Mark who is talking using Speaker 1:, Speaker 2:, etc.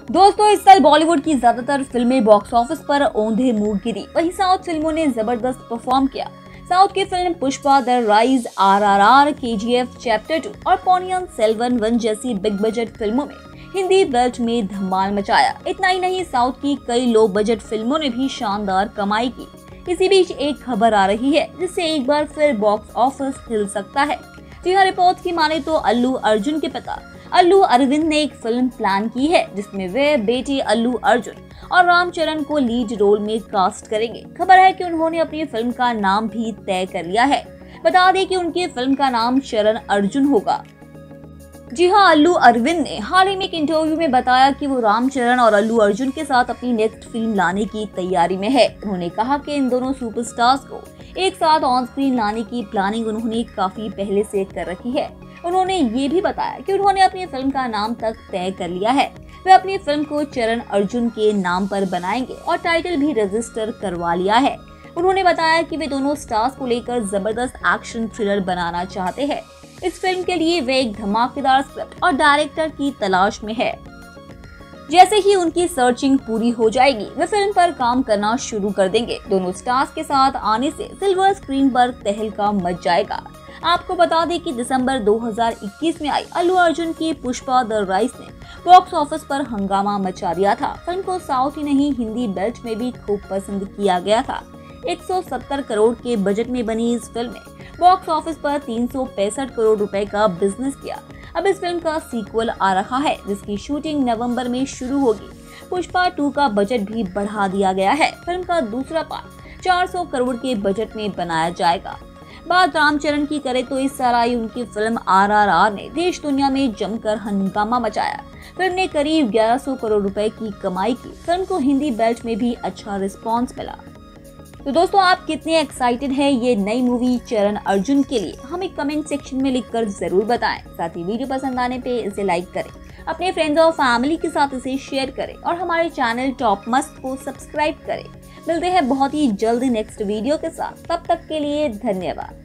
Speaker 1: दोस्तों, इस साल बॉलीवुड की ज्यादातर फिल्में बॉक्स ऑफिस पर औंधे मुंह गिरी। वहीं साउथ फिल्मों ने जबरदस्त परफॉर्म किया। साउथ की फिल्म Pushpa, the rise, RRR, KGF chapter 2 और पोनियन सेल्वन 1 जैसी बिग बजट फिल्मों में हिंदी बेल्ट में धमाल मचाया। इतना ही नहीं, साउथ की कई लो बजट फिल्मों ने भी शानदार कमाई की। इसी बीच एक खबर आ रही है जिससे एक बार फिर बॉक्स ऑफिस हिल सकता है। जी हाँ, रिपोर्ट की माने तो अल्लू अर्जुन के पिता अल्लू अरविंद ने एक फिल्म प्लान की है जिसमें वे बेटे अल्लू अर्जुन और रामचरण को लीड रोल में कास्ट करेंगे। खबर है कि उन्होंने अपनी फिल्म का नाम भी तय कर लिया है। बता दें कि उनकी फिल्म का नाम शरण अर्जुन होगा। जी हाँ, अल्लू अरविंद ने हाल ही में एक इंटरव्यू में बताया कि वो रामचरण और अल्लू अर्जुन के साथ अपनी नेक्स्ट फिल्म लाने की तैयारी में है। उन्होंने कहा कि इन दोनों सुपरस्टार्स को एक साथ ऑन स्क्रीन लाने की प्लानिंग उन्होंने काफी पहले से कर रखी है। उन्होंने ये भी बताया कि उन्होंने अपनी फिल्म का नाम तक तय कर लिया है। वे अपनी फिल्म को चरण अर्जुन के नाम पर बनाएंगे और टाइटल भी रजिस्टर करवा लिया है। उन्होंने बताया कि वे दोनों स्टार्स को लेकर जबरदस्त एक्शन थ्रिलर बनाना चाहते हैं। इस फिल्म के लिए वे एक धमाकेदार स्क्रिप्ट और डायरेक्टर की तलाश में है। जैसे ही उनकी सर्चिंग पूरी हो जाएगी, वे फिल्म पर काम करना शुरू कर देंगे। दोनों स्टार्स के साथ आने से सिल्वर स्क्रीन पर तहलका मच जाएगा। आपको बता दें कि दिसंबर 2021 में आई अल्लू अर्जुन की पुष्पा द राइज ने बॉक्स ऑफिस पर हंगामा मचा दिया था। फिल्म को साउथ ही नहीं, हिंदी बेल्ट में भी खूब पसंद किया गया था। 170 करोड़ के बजट में बनी इस फिल्म ने बॉक्स ऑफिस पर 365 करोड़ रुपए का बिजनेस किया। अब इस फिल्म का सीक्वल आ रहा है जिसकी शूटिंग नवंबर में शुरू होगी। पुष्पा 2 का बजट भी बढ़ा दिया गया है। फिल्म का दूसरा पार्ट 400 करोड़ के बजट में बनाया जाएगा। बात रामचरण की करें तो इस साल आई उनकी फिल्म RRR ने देश दुनिया में जमकर हंगामा मचाया। फिल्म ने करीब 1100 करोड़ रुपए की कमाई की। फिल्म को हिंदी बेल्ट में भी अच्छा रिस्पॉन्स मिला। तो दोस्तों, आप कितने एक्साइटेड हैं ये नई मूवी चरण अर्जुन के लिए, हमें कमेंट सेक्शन में लिखकर जरूर बताएं। साथ ही वीडियो पसंद आने पे इसे लाइक करें, अपने फ्रेंड्स और फैमिली के साथ इसे शेयर करें और हमारे चैनल टॉप मस्त को सब्सक्राइब करें। मिलते हैं बहुत ही जल्द नेक्स्ट वीडियो के साथ। तब तक के लिए धन्यवाद।